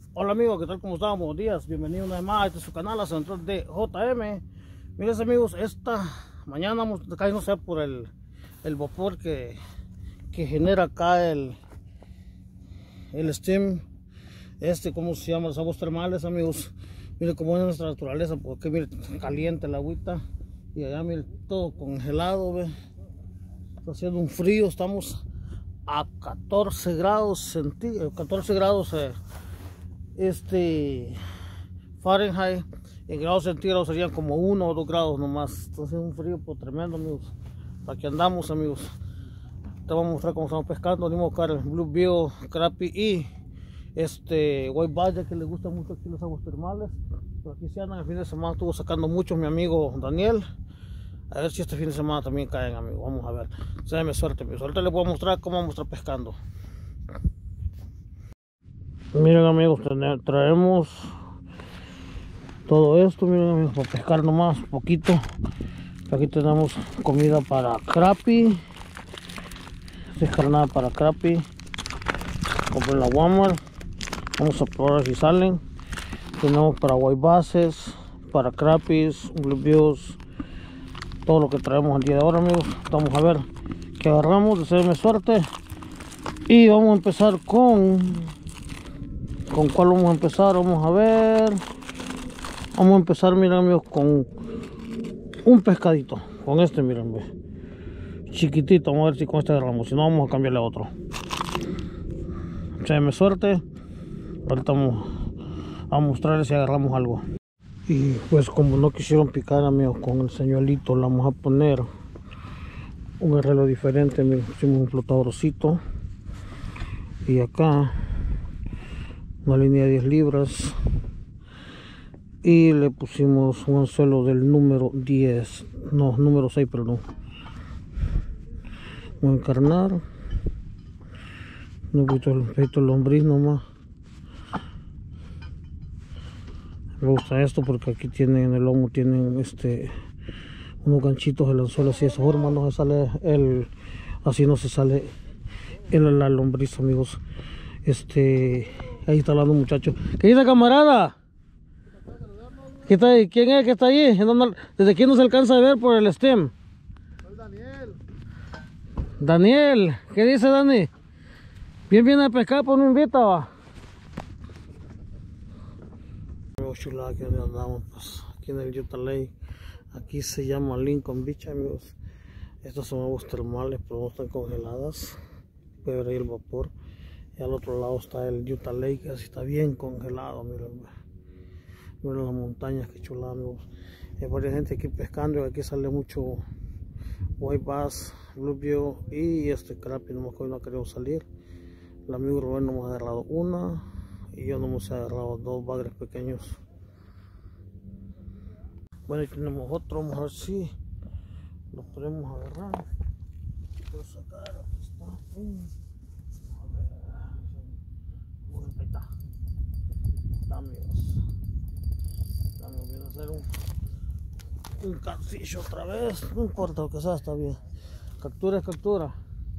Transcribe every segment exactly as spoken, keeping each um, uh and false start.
Hola amigos, ¿qué tal? ¿Cómo están? Buenos días, bienvenidos una vez más a este su canal, a Central de J M. Miren amigos, esta mañana vamos a caer, no sé, por el, el vapor que, que genera acá el, el steam, este, ¿cómo se llama? Los aguas termales, amigos. Miren cómo es nuestra naturaleza, porque miren, caliente la agüita y allá miren todo congelado, ve. Está haciendo un frío, estamos a catorce grados centígrados, catorce grados eh, este Fahrenheit. En grados centígrados serían como uno o dos grados nomás. Está haciendo un frío pues, tremendo, amigos. Aquí andamos, amigos. Te voy a mostrar cómo estamos pescando. Venimos a buscar el bluegill, crappie y este white bass, ya que les gusta mucho aquí los aguas termales. Pero aquí se andan. El fin de semana estuvo sacando mucho mi amigo Daniel. A ver si este fin de semana también caen, amigos. Vamos a ver. Séame suerte, amigos. Ahorita les voy a mostrar cómo vamos a estar pescando. Miren, amigos, traemos todo esto, miren, amigos, para pescar nomás un poquito. Aquí tenemos comida para crappie. Esta es carnada para crappie. Compré en la Walmart. Vamos a probar si salen. Tenemos para white basses, para crappies, bluegills. Todo lo que traemos el día de ahora, amigos. Vamos a ver qué agarramos. Deseenme suerte. Y vamos a empezar con con cuál vamos a empezar. Vamos a ver. Vamos a empezar, miren, amigos, con un pescadito. Con este, miren, ve. Chiquitito. Vamos a ver si con este agarramos. Si no, vamos a cambiarle a otro. Deseenme suerte. Ahorita vamos a mostrarles si agarramos algo. Y pues como no quisieron picar, amigos, con el señuelito le vamos a poner un arreglo diferente. Miren, pusimos un flotadorcito y acá una línea de diez libras y le pusimos un anzuelo del número diez, no, número seis, perdón. Voy a encarnar un poquito de lombriz nomás. Me gusta esto porque aquí tienen en el lomo, tienen este unos ganchitos del anzuelo, así de esa forma no se sale el, así no se sale en la lombriz, amigos. Este, ahí está hablando un muchacho. ¿Qué dice, camarada? ¿Qué está ahí? ¿Quién es que está ahí? ¿Desde aquí no se alcanza a ver por el stem? Soy Daniel. Daniel, ¿qué dice Dani? Bien, viene a pescar, por un invita, va. Chulada, que andamos pues, aquí en el Utah Lake. Aquí se llama Lincoln Beach, amigos. Estas son aguas termales, pero no están congeladas. Puede ver ahí el vapor. Y al otro lado está el Utah Lake, así está bien congelado. Miren, miren las montañas, que chulada, amigos. Hay varias gente aquí pescando y aquí sale mucho white bass, bluegill y este crappie. Nomás que hoy no ha querido salir. El amigo Rubén nos ha agarrado una y yo no me he agarrado dos bagres pequeños. Bueno, y tenemos otro, vamos a ver si lo podemos agarrar. Puedo sacar, aquí está. Uh, a ver, bueno, ahí está. Está, amigos. Estamos viendo hacer un, un catfish otra vez. No importa lo que sea, está bien. Captura es captura.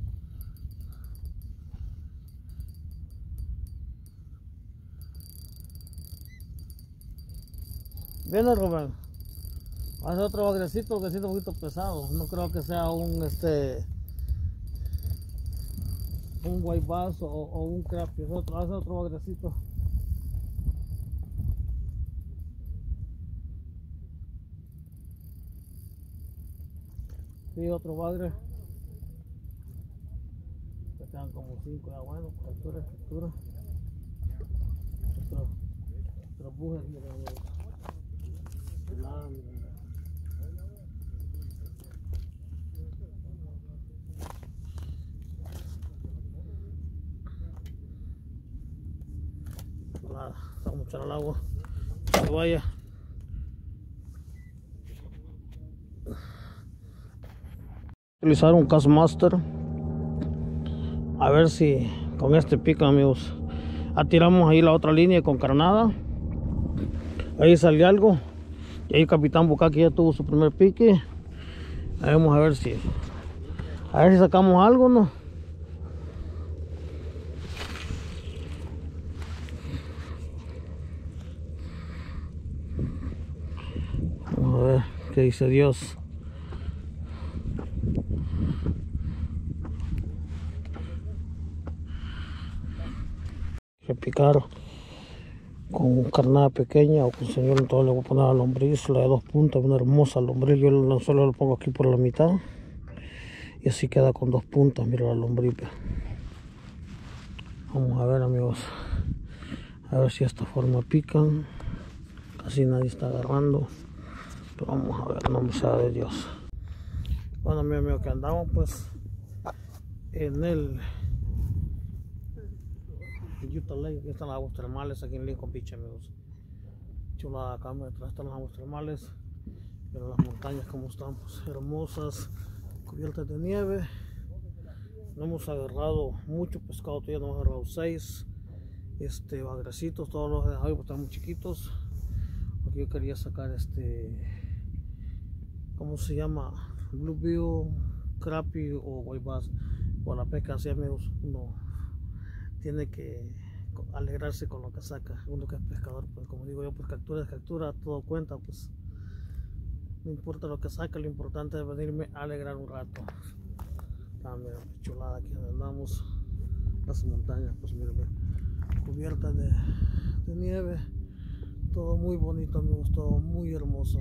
Viene, Rubén. Hace otro bagrecito que siento un poquito pesado. No creo que sea un este un white bass o, o un crappie. Hace otro, hace otro bagrecito. Sí, otro bagre. Que quedan como cinco, ya bueno, captura, captura. Otro, otro buje, miren, nada, vamos a echar al agua que vaya. Utilizar un Castmaster a ver si con este pica, amigos. Atiramos ahí la otra línea con carnada, ahí salió algo. Y ahí el capitán Bukaki ya tuvo su primer pique. Ahí vamos a ver si a ver si sacamos algo, ¿no? que dice Dios. Que picar con carnada pequeña o con señor, entonces le voy a poner la lombriz, la de dos puntas, una hermosa lombriz. Yo lo, solo lo pongo aquí por la mitad y así queda con dos puntas. Mira la lombriz. Vamos a ver, amigos, a ver si de esta forma pican. Casi nadie está agarrando, pero vamos a ver, no me sea de Dios. Bueno, mi amigo, que andamos pues en el Utah Lake. Aquí están las aguas termales aquí en Lincoln Beach, amigos. Chulada acá, detrás están las aguas termales. Pero las montañas como están, pues hermosas, cubiertas de nieve. No hemos agarrado mucho pescado, todavía no hemos agarrado seis este bagrecitos, todos los de hoy pues están muy chiquitos. Aquí yo quería sacar este, ¿cómo se llama? Bluebill, crappie o white bass. Por la pesca así, amigos, uno tiene que alegrarse con lo que saca. Uno que es pescador, pues como digo yo, pues captura es captura, todo cuenta, pues no importa lo que saca, lo importante es venirme a alegrar un rato. Ah, mira, chulada aquí donde andamos, las montañas, pues miren, cubiertas de, de nieve, todo muy bonito, amigos, todo muy hermoso.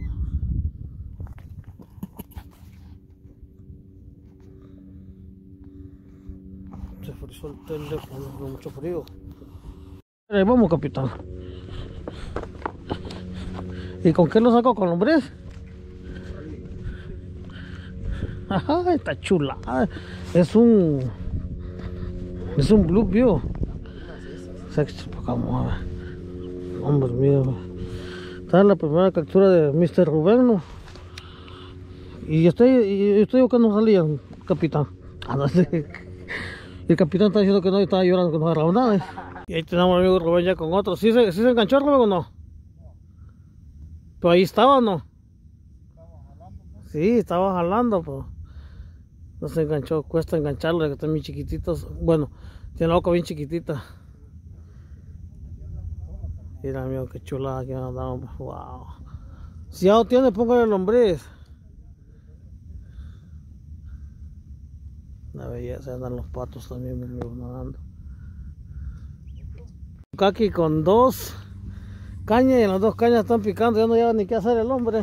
Se frizó el teléfono, con mucho frío. Ahí vamos, capitán. ¿Y con qué lo sacó? ¿Con lombriz? Ajá, está chula. Es un Es un bluebill. Vamos a ver. Hombre, mira. Esta es la primera captura de mister Rubén, ¿no? Y estoy, y estoy buscando no salía, capitán. Ah, no sé. Y el capitán está diciendo que no, estaba llorando que no agarraba nada. ¿Eh? Y ahí tenemos al amigo Rubén ya con otro. ¿Sí se, sí se enganchó, Rubén, o no? Pero ahí estaba, ¿no? Sí, estaba jalando, pues. No se enganchó, cuesta engancharlo, que están bien chiquititos. Bueno, tiene la boca bien chiquitita. Mira, amigo, qué chulada que andamos. Wow. Si ya lo tiene, póngale lombriz. La belleza, andan los patos también, mi amigo, nadando. Aquí con dos cañas y las dos cañas están picando, ya no lleva ni qué hacer el hombre.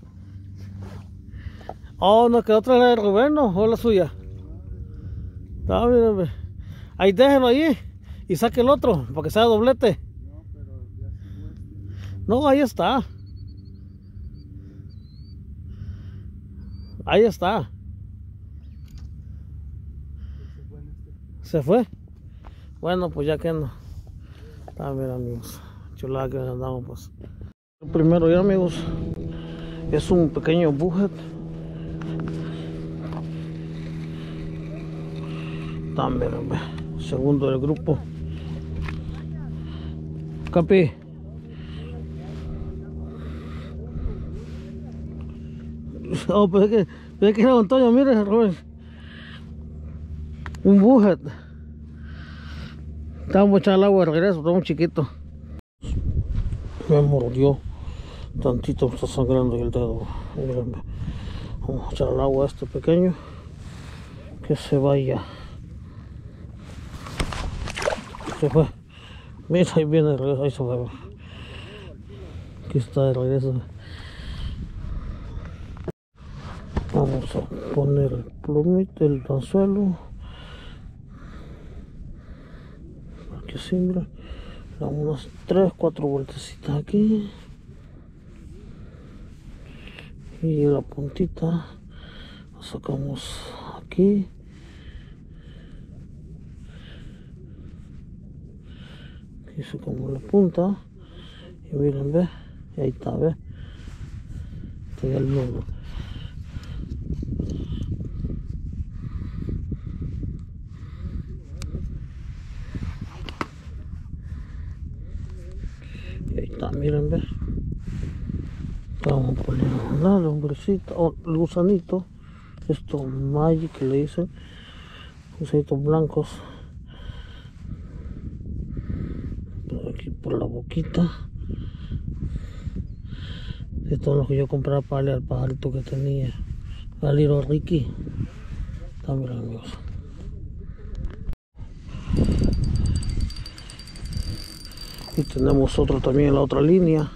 Oh, no, que la otra es la de Rubén, ¿no? ¿O la suya? Ah, mírame. Ahí déjelo ahí y saque el otro para que sea doblete. No, pero ya se no, ahí está. Ahí está. ¿Se fue? Bueno, pues ya que no. Ah, mira, amigos. Chulada que andamos, pues. El primero ya, amigos, es un pequeño bujet. También, segundo del grupo. Capi. Oh, pero es que, pero es que era Antonio, mire, Robert. Un bujet. Estamos echando el agua de regreso, está muy chiquito. Me mordió tantito, me está sangrando el dedo. Mírenme. Vamos a echar el agua a este pequeño. Que se vaya. Se fue. Mira, ahí viene de regreso, ahí se fue. Aquí está de regreso. Vamos a poner el plumito, el anzuelo. Aquí sí, mira. Damos unas tres, cuatro vueltecitas aquí. Y la puntita la sacamos aquí. Aquí sacamos la punta. Y miren, ve. Y ahí está, ve. Está ya el nudo. Y ahí está, miren, ve. Vamos a poner la lombrecita o el gusanito. Esto magic que le dicen. Gusanitos blancos. Por aquí por la boquita. Esto es lo que yo compré para darle al pajarito que tenía. A Little Ricky. También, amigos. Y tenemos otro también en la otra línea.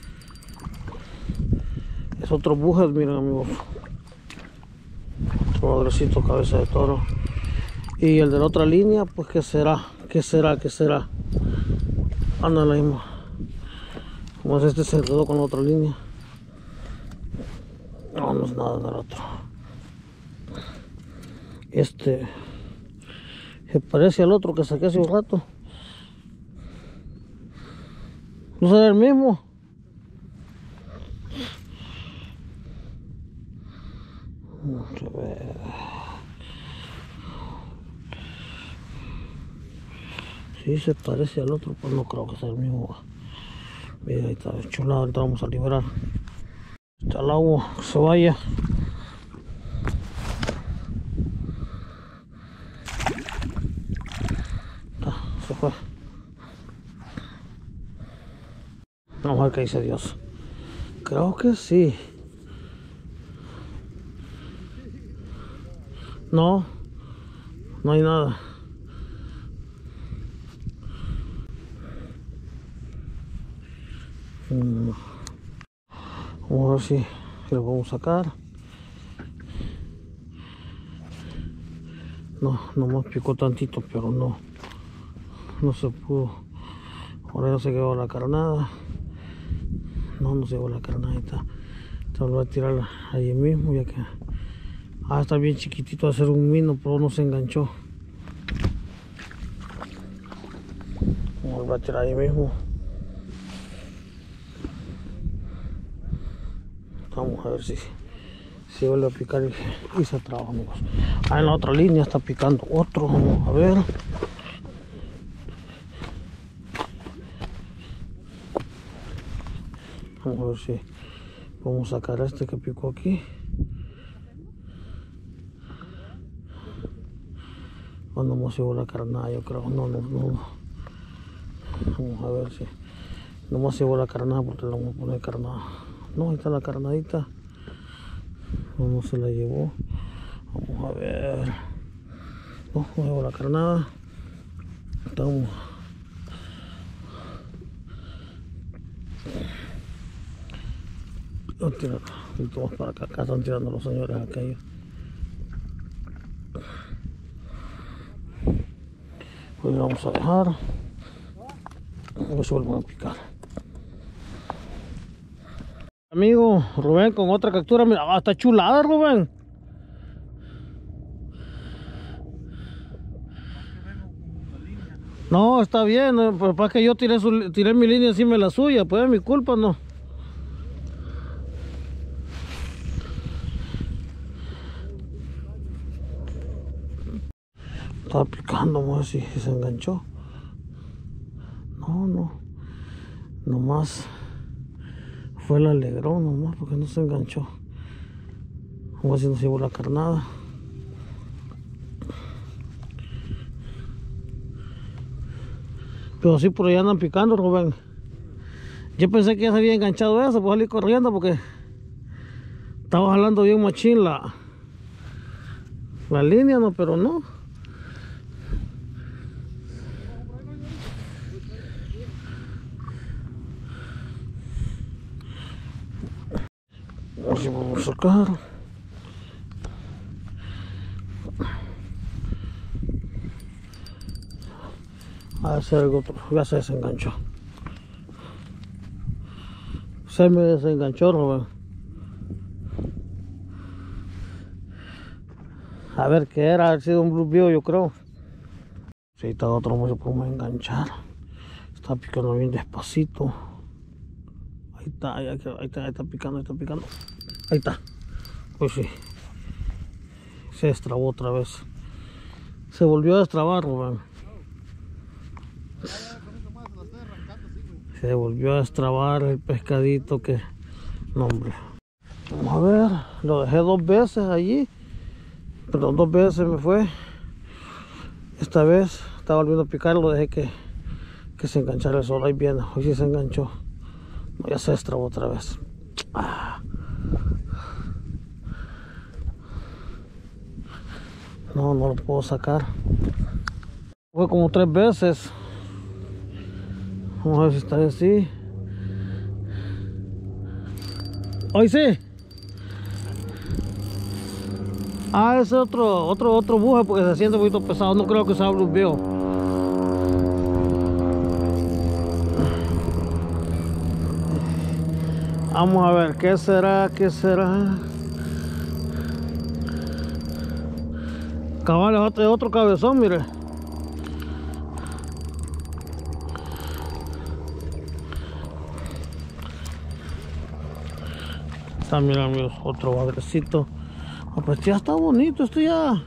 Es otro bujet, miren, amigos. Otro madrecito, cabeza de toro. Y el de la otra línea, pues ¿qué será? ¿Qué será? ¿Qué será? Anda la misma. Como es este, se enredó con la otra línea. No, no es nada del otro. Este se parece al otro que saqué hace un rato. ¿No será el mismo? Vamos a ver. Sí se parece al otro, pues no creo que sea el mismo. Mira, ahí está chulado. Ahorita vamos a liberar. Está el agua, que se vaya. Ah, se fue. Vamos a ver qué dice Dios. Creo que sí. No, no hay nada. Mm. Vamos a ver si, si lo podemos sacar. No, nomás picó tantito, pero no, no se pudo. Ahora no se quedó la carnada. No, no se quedó la carnadita. Entonces lo voy a tirar ahí mismo, ya que ah, está bien chiquitito, hacer un mino, pero no se enganchó. Vamos a tirar ahí mismo. Vamos a ver si si vuelve a picar y, y se traba, amigos. Ah, en la otra línea está picando otro. Vamos a ver. Vamos a ver si podemos sacar a este que picó aquí. O no me llevo la carnada, yo creo. No, no, no. Vamos a ver si no me llevo la carnada, porque le vamos a poner carnada. No, ahí está la carnadita. No, no se la llevó. Vamos a ver. No, no llevo la carnada. Estamos. No, tira, vamos para acá. Acá están tirando los señores aquellos. Pues vamos a dejar. A ver si vuelven a picar. Amigo Rubén con otra captura. Mira, ah, está chulada, Rubén. No, está bien, no, pero para que yo tiré, su, tiré mi línea encima de la suya, pues es mi culpa, no. Estaba picando, vamos a ver si, si se enganchó. No, no. Nomás fue el alegrón, nomás, porque no se enganchó. Vamos a ver si nos llevó la carnada. Pero sí, por allá andan picando, Rubén. Yo pensé que ya se había enganchado eso, pues salí corriendo porque estaba jalando bien machín la, la línea, no, pero no. A ver si vamos a sacar. A ver si algo otro. Ya se desenganchó. Se me desenganchó, Rubén. A ver qué era, ha sido un bluebill, yo creo. Si está otro, no se puede enganchar. Está picando bien despacito. Ahí está, ahí está, ahí está, ahí está picando, ahí está picando. Ahí está. Pues sí. Se destrabó otra vez. Se volvió a destrabar, Rubén. Se volvió a destrabar el pescadito que... No, hombre. Vamos a ver. Lo dejé dos veces allí. Perdón, dos veces me fue. Esta vez estaba volviendo a picar. Lo dejé que, que se enganchara el sol. Ahí viene. Hoy sí se enganchó. No, ya se destrabó otra vez. Ah. No, no lo puedo sacar. Fue como tres veces. Vamos a ver si está así. Hoy sí. Ah, ese otro, otro, otro buje porque se siente un poquito pesado. No creo que sea Bluebill. Vamos a ver, ¿qué será? ¿Qué será? Cabal, es otro, otro cabezón, mire. Está, mira, amigos, otro bagrecito. Ah, pues ya está bonito, esto ya.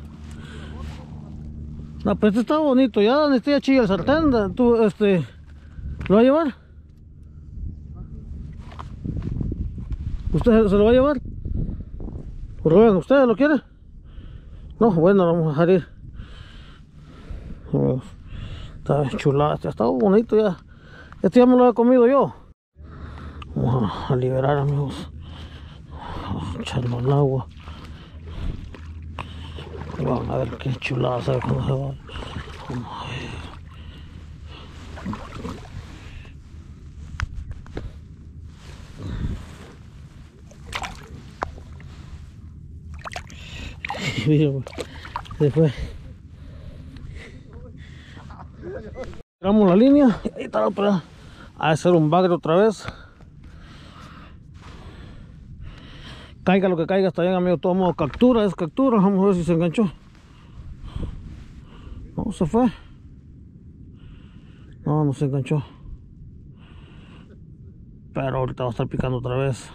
No, pues este está bonito, ya donde esté chilla el sartén, tú, este, ¿lo va a llevar? ¿Usted se lo va a llevar? Rubén, ¿usted lo quiere? No, bueno, lo vamos a dejar ir. Está chulada, este está bonito ya. Este ya me lo he comido yo. Vamos a liberar, amigos. Vamos a echarlo al agua. Vamos a ver qué chulada, ¿sabe cómo se va? Vamos a ver. Mira, se fue. Tiramos la línea y ahí está la otra. A hacer un bagre otra vez. Caiga lo que caiga, está bien, amigo. Todo modo, captura, es captura. Vamos a ver si se enganchó. No, se fue. No, no se enganchó. Pero ahorita va a estar picando otra vez.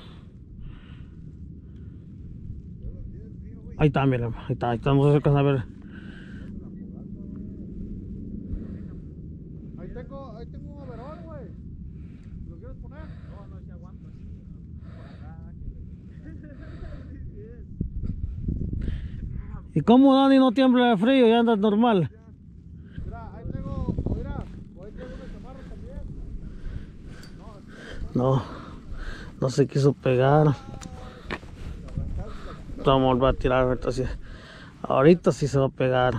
Ahí está, miren. Ahí está, ahí está. No se alcanza a ver. Ahí tengo, ahí tengo un overall, güey. ¿Lo quieres poner? No, no, si aguanto. ¿Y cómo, Dani, no tiembla de frío? Ya anda normal. Mira, ahí tengo, mira, ahí tengo una chamarra también. No, no se quiso pegar. Vamos a volver a tirar ahorita sí. Ahorita sí se va a pegar.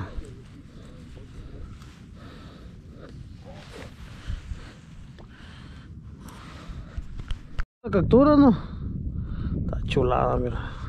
La captura, ¿no? Está chulada, mira.